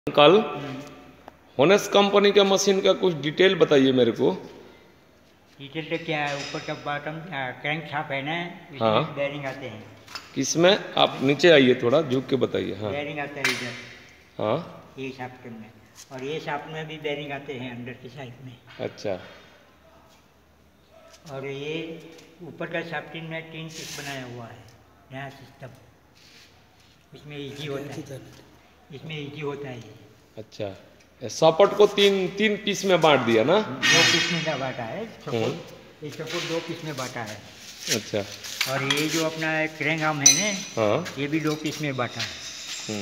Uncle, होनेस company का machine का कुछ डिटेल बताइए मेरे को। डिटेल तो क्या है, ऊपर का बॉटम क्रैंक शाफ्ट है ना, इसमें हाँ। बेयरिंग आते हैं। किसमें? आप नीचे आइए, थोड़ा झुक के बताइए। हाँ बेयरिंग आता है इधर, हाँ। ये शाफ्ट में, और ये शाफ्ट में भी बेयरिंग आते हैं अंदर की साइड में। अच्छा। और ये ऊपर का शाफ्टिंग में 3 पीस बनाया हुआ है, नया सिस्टम। इसमें इजी होता है, इसमें इजी होता है ये। अच्छा, सॉपट को तीन पीस में बांट दिया ना? 2 पीस में बांटा है सपोर्ट, ये सपोर्ट 2 पीस में बांटा है। अच्छा। और ये जो अपना क्रैंक आर्म है ना, हाँ, ये भी 2 पीस में बांटा है।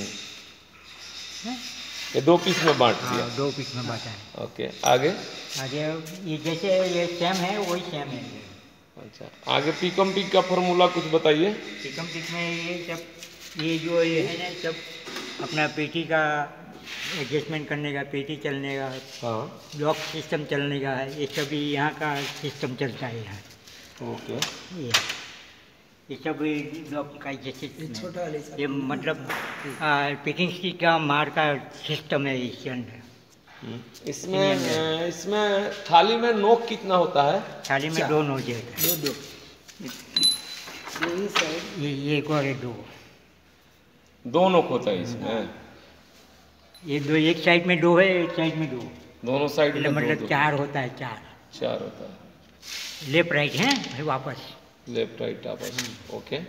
ये 2 पीस में बांट दिया। 2 पीस में बांटा है। ओके, आगे? आगे ये जैसे ये सेम है वही सेम है। अच्छा, आगे पिकम पिक का फॉर्मूला कुछ बताइए। पिकम पिक में ये सब, ये जो ये है ना, सब अपना पेटी का एडजस्टमेंट करने का, पेटी चलने का, हाँ, लॉक सिस्टम चलने का है, ये सभी यहाँ का सिस्टम चलता है यहाँ। ओके। ये सब लॉक का जैसे ये मतलब पिकिंग स्टिक का मार का सिस्टम है इसके अंदर। इसमें थाली में नोक कितना होता है? थाली में 2 नोज है, ये एक और 2 नोक होता है इसमें। ये 2, एक साइड में 2 है, एक साइड में 2, दोनों साइड में मतलब 4 होता है। 4 होता है। लेफ्ट राइट है, फिर वापस लेफ्ट राइट आपस। ओके,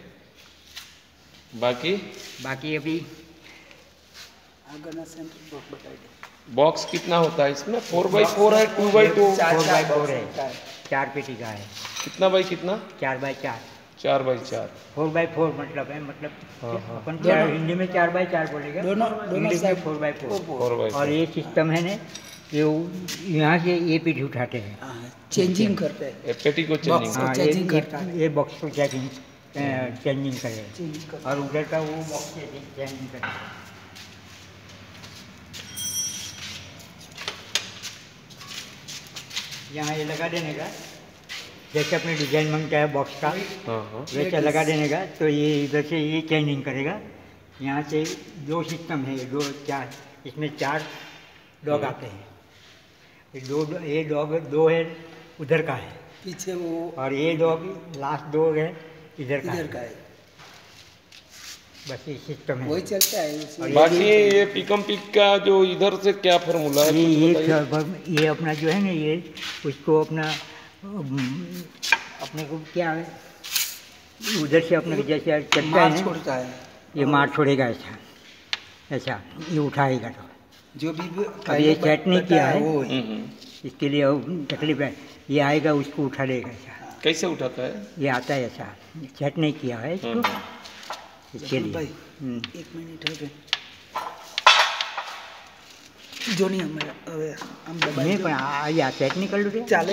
बाकी अभी बॉक्स कितना होता है इसमें? 4x4 है, 2x2? 4x4 है, 4 पेटी का है। कितना बाई कितना? 4x4। 4x4। 4x4 मतलब है, मतलब हाँ। अपन क्या हिंदी में 4x4 बोलेगा, इंग्लिश में 4x4। और ये सिस्टम है ना, ये यहाँ से ये पेटी उठाते हैं, चेंजिंग करते हैं, पेटी को चेंजिंग करता है। ये बॉक्स को चेंजिंग करेगा, और उधर का वो बॉक्स चेंजिंग करेगा। यहाँ ये लगा देने का, जैसे अपने डिजाइन मांगता है बॉक्स का, वैसा लगा देने का। तो ये इधर से ये चेंजिंग करेगा। यहाँ से 2 सिस्टम है, 2 4, इसमें 4 डॉग आते हैं। ये डॉग 2 है उधर का है पीछे वो, और ये डॉग लास्ट 2 है इधर का है। बस ये सिस्टम है, वही चलता है। बाकी ये पिकम पिक का जो इधर से क्या फॉर्मूला है? ये अपना जो है ना, ये उसको अपना अपने को क्या है, उधर से अपने को जैसे चलता है, ये मार छोड़ेगा ऐसा ये उठाएगा। तो जो भी अभी ये सेट नहीं किया है वो, इसके लिए तकलीफ है। ये आएगा, उसको उठा लेगा ऐसा। कैसे उठाता है? ये आता है ऐसा, सेट नहीं किया है इसको, इसके लिए। 1 मिनट है जो नहीं हम नहीं, पर टेक्निकल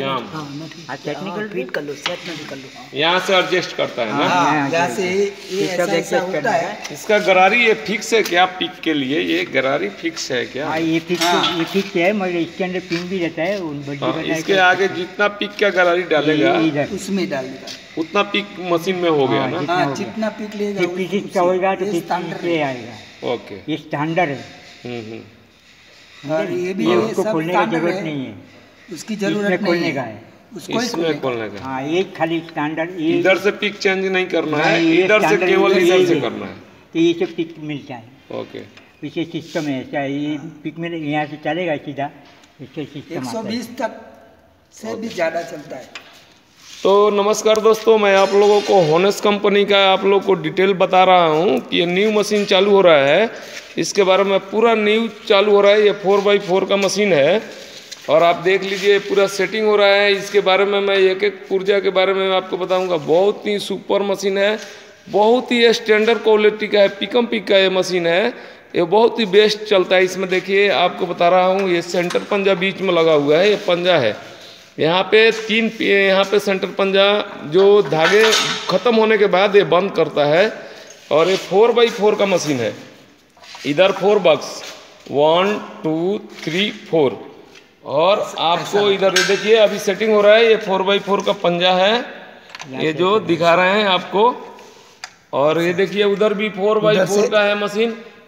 फिट कर लो, सेट में कर लो। यहाँ से एडजस्ट करता है ना? यहाँ से ये ऐसा होता है। इसका गरारी ये फिक्स है क्या? पिक के लिए ये गरारी फिक्स है क्या? ये फिक्स है, मगर इसके अंदर पिन भी रहता है। इसके आगे जितना पिक का गरारी डालेगा उसमें डाल देगा, उतना पिक मशीन में हो गया ना? जितना पिक लेगा होगा तो आएगा। ओके, ये स्टैंडर्ड है। और ये भी उसको खोलने की जरूरत नहीं है, उसकी जरूरत खोलने का है, उसको इसमें खोलने का। हाँ, ये खाली स्टैंडर्ड, इधर से पिक चेंज नहीं करना है, इधर से केवल इधर से करना है। तो ये सब पिक मिलता है। ओके, पीछे सिस्टम है ऐसा, ये पिक में यहाँ से चलेगा सीधा, इससे सिस्टम 120 तक से भी ज़्यादा चलता है। तो नमस्कार दोस्तों, मैं आप लोगों को होनेस कंपनी का आप लोगों को डिटेल बता रहा हूँ कि ये न्यू मशीन चालू हो रहा है, इसके बारे में पूरा न्यू चालू हो रहा है। ये 4x4 का मशीन है, और आप देख लीजिए पूरा सेटिंग हो रहा है। इसके बारे में मैं एक पुर्जा के बारे में आपको बताऊंगा। बहुत ही सुपर मशीन है, बहुत ही स्टैंडर्ड क्वालिटी का है, पिकम पिक का ये मशीन है। ये बहुत ही बेस्ट चलता है। इसमें देखिए, आपको बता रहा हूँ, ये सेंटर पंजा बीच में लगा हुआ है। ये पंजा है, यहाँ पे 3, यहाँ पे सेंटर पंजा जो धागे खत्म होने के बाद ये बंद करता है। और ये 4x4 का मशीन है। इधर 4 बॉक्स, 1 2 3 4, और आपको इधर देखिए अभी सेटिंग हो रहा है। ये 4x4 का पंजा है, ये जो दिखा रहे हैं आपको। और ये देखिए उधर भी 4x4 का है मशीन।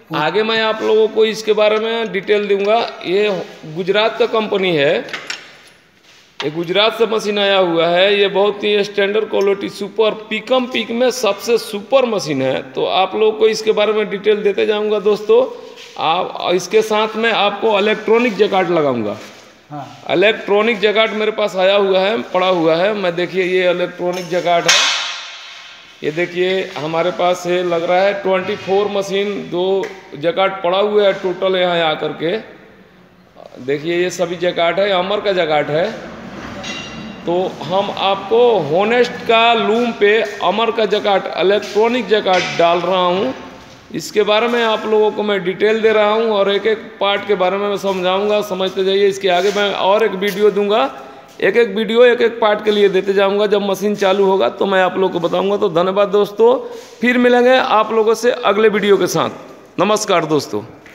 आगे मैं आप लोगों को इसके बारे में डिटेल दूंगा। ये गुजरात का कंपनी है, ये गुजरात से मशीन आया हुआ है। ये बहुत ही स्टैंडर्ड क्वालिटी सुपर पिकम पिक में सबसे सुपर मशीन है। तो आप लोगों को इसके बारे में डिटेल देते जाऊंगा दोस्तों। आप इसके साथ में आपको इलेक्ट्रॉनिक जैकार्ड लगाऊंगा। हाँ। इलेक्ट्रॉनिक जैकार्ड मेरे पास आया हुआ है, पड़ा हुआ है। मैं देखिए ये इलेक्ट्रॉनिक जैकार्ड है, ये देखिए हमारे पास है, लग रहा है 24 मशीन 2 जैकार्ड पड़ा हुआ है टोटल यहाँ आकर के। देखिए ये सभी जैकार्ड है, अमर का जैकार्ड है। तो हम आपको होनेस्ट का लूम पे अमर का जैकार्ड इलेक्ट्रॉनिक जैकार्ड डाल रहा हूँ। इसके बारे में आप लोगों को मैं डिटेल दे रहा हूँ और एक एक पार्ट के बारे में मैं समझाऊंगा, समझते जाइए। इसके आगे मैं और एक वीडियो दूंगा, एक एक वीडियो एक एक पार्ट के लिए देते जाऊंगा। जब मशीन चालू होगा तो मैं आप लोगों को बताऊंगा। तो धन्यवाद दोस्तों, फिर मिलेंगे आप लोगों से अगले वीडियो के साथ। नमस्कार दोस्तों।